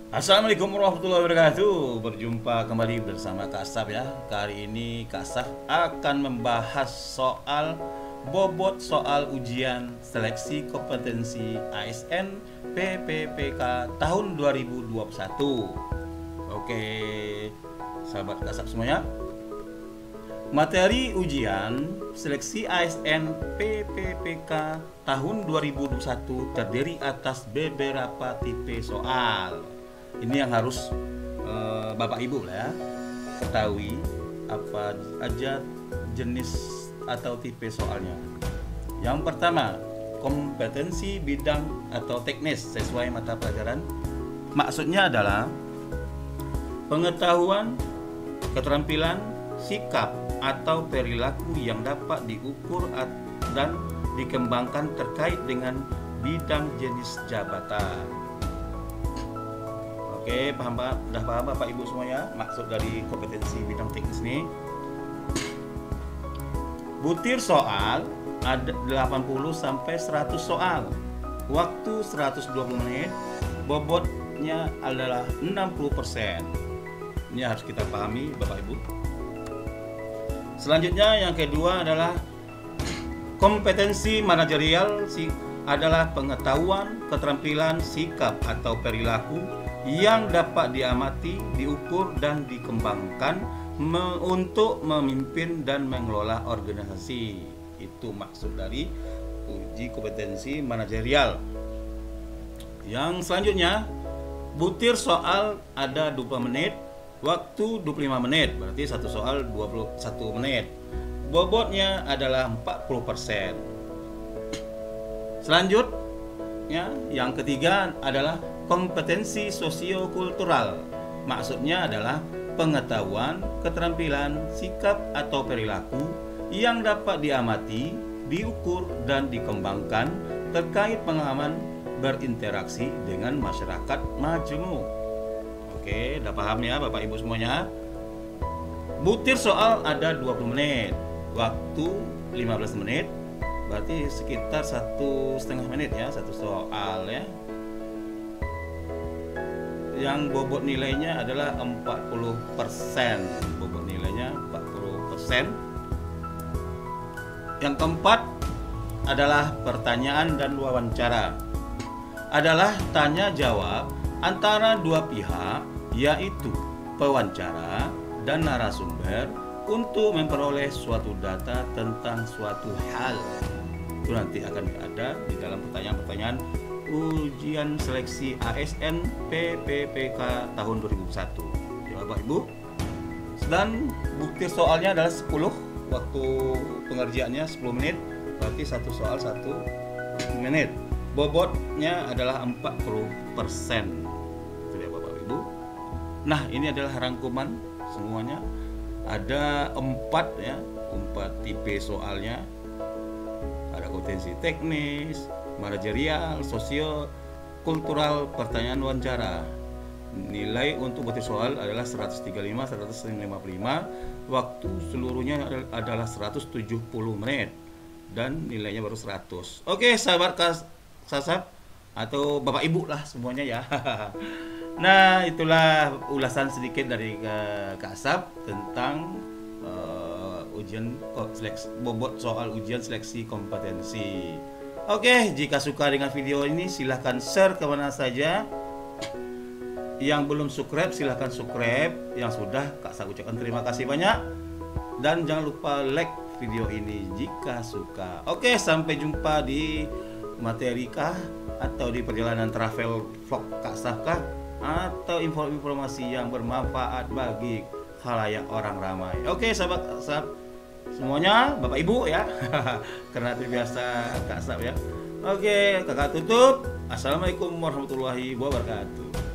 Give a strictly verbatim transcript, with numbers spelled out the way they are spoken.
Assalamualaikum warahmatullahi wabarakatuh. Berjumpa kembali bersama Kak Asaf ya. Kali ini Kak Asaf akan membahas soal bobot soal ujian seleksi kompetensi A S N P P P K tahun dua ribu dua puluh satu. Oke, sahabat Kak Asaf semuanya. Materi ujian seleksi A S N P P P K tahun dua ribu dua puluh satu terdiri atas beberapa tipe soal. Ini yang harus uh, Bapak Ibu lah ya ketahui apa aja jenis atau tipe soalnya. Yang pertama, kompetensi bidang atau teknis sesuai mata pelajaran. Maksudnya adalah pengetahuan, keterampilan, sikap atau perilaku yang dapat diukur dan dikembangkan terkait dengan bidang jenis jabatan. Oke, paham Pak? Udah paham Bapak Ibu semuanya maksud dari kompetensi bidang teknis ini? Butir soal ada delapan puluh sampai seratus soal. Waktu seratus dua puluh menit, bobotnya adalah enam puluh persen. Ini harus kita pahami Bapak Ibu. Selanjutnya yang kedua adalah kompetensi manajerial adalah pengetahuan, keterampilan, sikap atau perilaku yang dapat diamati, diukur dan dikembangkan me untuk memimpin dan mengelola organisasi. Itu maksud dari uji kompetensi manajerial. Yang selanjutnya, butir soal ada dua puluh menit, waktu dua puluh lima menit, berarti satu soal dua puluh satu menit. Bobotnya adalah empat puluh persen. Selanjutnya, yang ketiga adalah kompetensi sosiokultural. Maksudnya adalah pengetahuan, keterampilan, sikap atau perilaku yang dapat diamati, diukur dan dikembangkan terkait pengalaman berinteraksi dengan masyarakat majemuk. Oke, udah paham ya Bapak Ibu semuanya? Butir soal ada dua puluh menit, waktu lima belas menit, berarti sekitar satu setengah menit ya satu soal ya. Yang bobot nilainya adalah empat puluh persen. Bobot nilainya empat puluh persen. Yang keempat adalah pertanyaan dan wawancara. Adalah tanya jawab antara dua pihak, yaitu pewawancara dan narasumber untuk memperoleh suatu data tentang suatu hal. Itu nanti akan ada di dalam pertanyaan-pertanyaan ujian seleksi A S N P P P K tahun dua ribu satu ya Bapak Ibu. Dan bukti soalnya adalah sepuluh, waktu pengerjaannya sepuluh menit, berarti satu soal satu menit. Bobotnya adalah empat puluh persen. Itu ya Bapak Ibu. Nah, ini adalah rangkuman semuanya. Ada empat ya, empat tipe soalnya. Ada kompetensi teknis, manajerial, sosio, kultural, pertanyaan wawancara. Nilai untuk butir soal adalah seratus tiga puluh lima, seratus lima puluh lima. Waktu seluruhnya adalah seratus tujuh puluh menit dan nilainya baru seratus. Oke, sahabat Kas Sasap atau Bapak Ibu lah semuanya ya. Nah, itulah ulasan sedikit dari uh, Kak Asap tentang uh, ujian seleksi, bobot soal ujian seleksi kompetensi. Oke, jika suka dengan video ini silahkan share kemana saja. Yang belum subscribe silahkan subscribe. Yang sudah, Kak saya ucapkan terima kasih banyak. Dan jangan lupa like video ini jika suka. Oke, sampai jumpa di materi kah atau di perjalanan travel vlog Kak Safkah atau informasi yang bermanfaat bagi khalayak orang ramai. Oke, sahabat sahabat semuanya, Bapak Ibu ya. Karena terbiasa Kak Saf ya. Oke, kakak tutup. Assalamualaikum warahmatullahi wabarakatuh.